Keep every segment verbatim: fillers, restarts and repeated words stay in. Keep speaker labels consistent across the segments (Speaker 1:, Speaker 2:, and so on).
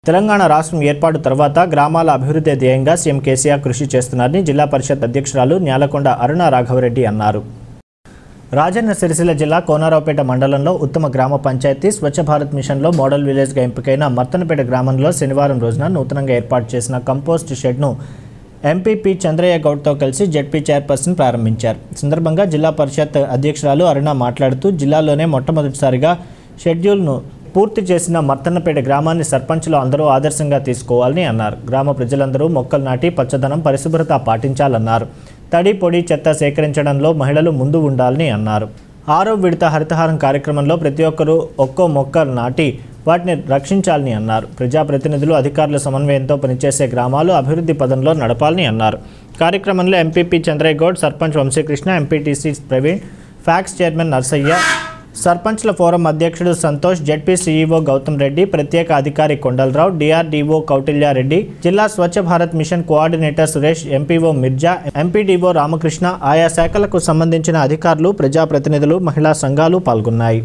Speaker 1: తెలంగాణ రాష్ట్రం ఏర్పాటు తర్వాత గ్రామాల అభివృద్ధి ధ్యేయంగా సీఎం కేసీఆర్ కృషి చేస్తున్నారని జిల్లా పరిషత్ అధ్యక్షురాలు న్యాలకొండ అరుణ రాఘవరెడ్డి అన్నారు. రాజన్న సిరిసిల్ల జిల్లా కోనరావుపేట మండలంలో ఉత్తమ గ్రామ పంచాయతీ స్వచ్ఛ భారత్ మిషన్లో మోడల్ విలేజ్గా ఎంపికైన మర్తనపేట గ్రామంలో శనివారం రోజున నూతనంగా ఏర్పాటు చేసిన కంపోస్ట్ షెడ్ను ఎంపీపీ చంద్రయ్య గౌడ్తో కలిసి జెడ్పీ చైర్పర్సన్ ప్రారంభించారు. సందర్భంగా జిల్లా పరిషత్ అధ్యక్షురాలు అరుణ మాట్లాడుతూ జిల్లాలోనే మొట్టమొదటిసారిగా షెడ్యూల్ను పూర్తి చేసిన మర్తన్నపేట గ్రామాన్ని సర్పంచులు అందరూ ఆదర్శంగా తీసుకోవాలని అన్నారు. గ్రామ ప్రజలందరూ మొక్కలు నాటి పచ్చదనం పరిశుభ్రత పాటించాలన్నారు. తడి పొడి చెత్త సేకరించడంలో మహిళలు ముందు ఉండాలని అన్నారు. ఆరో విడత హరితహారం కార్యక్రమంలో ప్రతి ఒక్కరూ ఒక్కో మొక్క నాటి వాటిని రక్షించాలని అన్నారు. ప్రజాప్రతినిధులు అధికారుల సమన్వయంతో పనిచేసే గ్రామాలు అభివృద్ధి పదంలో నడపాలని అన్నారు. కార్యక్రమంలో MPP Chandraiah Goud, sarpanch Vamsikrishna, MPTC Praveen, PACS chairman Narsaiah, సర్పంచ్ల ఫోరం అధ్యక్షుడు సంతోష్, జెడ్పీ సీఈఓ గౌతమ్ రెడ్డి, ప్రత్యేక అధికారి కొండలరావు, డిఆర్డీఓ కౌటిల్యారెడ్డి, జిల్లా Swachh Bharat mission coordinator Suresh, MPO Mirza, MPDO Ramakrishna, ఆయా శాఖలకు సంబంధించిన అధికారులు, ప్రజాప్రతినిధులు, మహిళా సంఘాలు పాల్గొన్నాయి.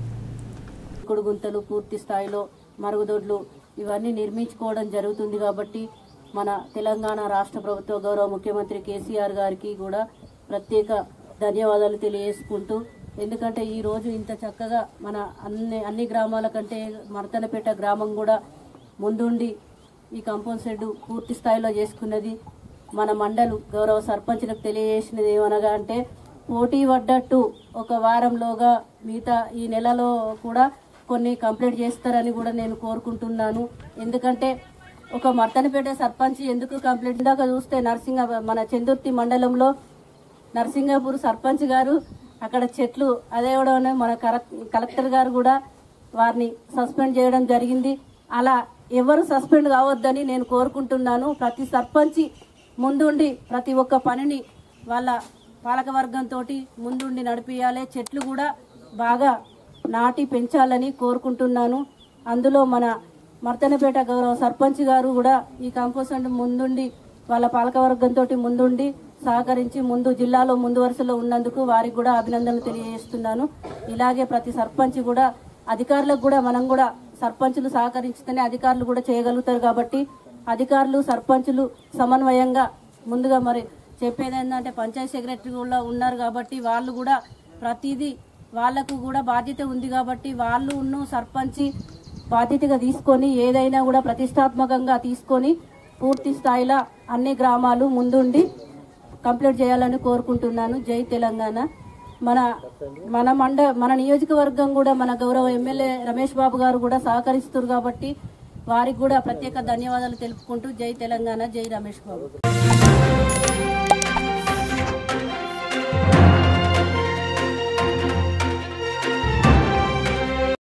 Speaker 2: గుంతలు పూర్తి స్థాయిలో మరుగుదొడ్లు ఇవన్నీ నిర్మించుకోవడం జరుగుతుంది. కాబట్టి మన తెలంగాణ రాష్ట్ర ప్రభుత్వ గౌరవ ముఖ్యమంత్రి కేసీఆర్ గారికి కూడా ప్రత్యేక ధన్యవాదాలు తెలియజేసుకుంటూ, ఎందుకంటే ఈరోజు ఇంత చక్కగా మన అన్ని అన్ని గ్రామాల కంటే మర్తనపేట గ్రామం కూడా ముందుండి ఈ కంపౌండ్ షెడ్ పూర్తి స్థాయిలో చేసుకున్నది. మన మండలు గౌరవ సర్పంచ్లకు తెలియజేసినది ఏమనగా అంటే పోటీ పడ్డట్టు ఒక వారంలోగా మిగతా ఈ నెలలో కూడా కొన్ని కంప్లీట్ చేస్తారని కూడా నేను కోరుకుంటున్నాను. ఎందుకంటే ఒక మర్తనపేట సర్పంచ్ ఎందుకు కంప్లీట్ దాకా చూస్తే నర్సింగ మన చందుర్తి మండలంలో నర్సింగాపూర్ సర్పంచ్ గారు అక్కడ చెట్లు అదే మన కలెక్టర్ గారు కూడా వారిని సస్పెండ్ చేయడం జరిగింది. అలా ఎవరు సస్పెండ్ కావద్దని నేను కోరుకుంటున్నాను. ప్రతి సర్పంచ్ ముందుండి ప్రతి ఒక్క పనిని వాళ్ళ పాలకవర్గంతో ముందుండి నడిపియాలి. చెట్లు కూడా బాగా నాటి పెంచాలని కోరుకుంటున్నాను. అందులో మన మర్తనపేట గౌరవ సర్పంచ్ గారు కూడా ఈ కంపోస్ట్ ముందుండి వాళ్ళ పాలకవర్గంతో ముందుండి సహకరించి ముందు జిల్లాలో ముందు వరుసలో ఉన్నందుకు వారికి కూడా అభినందనలు తెలియజేస్తున్నాను. ఇలాగే ప్రతి సర్పంచ్ కూడా అధికారులకు కూడా మనం కూడా సర్పంచులు సహకరించితేనే అధికారులు కూడా చేయగలుగుతారు. కాబట్టి అధికారులు సర్పంచులు సమన్వయంగా ముందుగా మరి చెప్పేది ఏంటంటే పంచాయత్ సెక్రటరీ కూడా ఉన్నారు కాబట్టి వాళ్ళు కూడా ప్రతిదీ వాళ్లకు కూడా బాధ్యత ఉంది. కాబట్టి వాళ్ళు ఉన్న సర్పంచ్ బాధ్యతగా తీసుకొని ఏదైనా కూడా ప్రతిష్టాత్మకంగా తీసుకొని పూర్తి స్థాయిలో అన్ని గ్రామాలు ముందుండి కంప్లీట్ చేయాలని కోరుకుంటున్నాను. జై తెలంగాణ. మన మన మండ మన నియోజకవర్గం కూడా మన గౌరవ ఎమ్మెల్యే రమేష్ బాబు గారు కూడా సహకరిస్తారు కాబట్టి వారికి కూడా ప్రత్యేక ధన్యవాదాలు తెలుపుకుంటూ జై తెలంగాణ, జై రమేష్ బాబు.